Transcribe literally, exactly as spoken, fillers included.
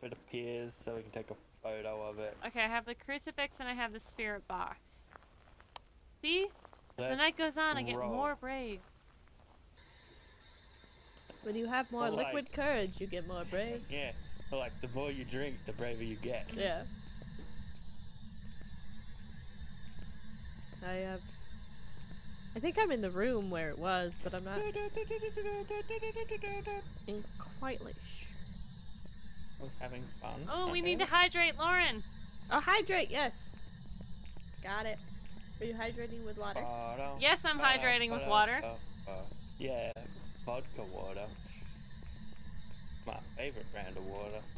it appears so we can take a photo of it. Okay, I have the crucifix and I have the spirit box. See? As Let's the night goes on, I get roll. more brave. When you have more Well, like- liquid courage, you get more brave. Yeah, but like the more you drink, the braver you get. Yeah. I have. I think I'm in the room where it was, but I'm not in quite like. I was having fun. Oh, we okay. need to hydrate Lauren. Oh, hydrate! Yes. Got it. Are you hydrating with water? Water, Yes, I'm hydrating with water. uh, uh, yeah, vodka water. My favorite brand of water.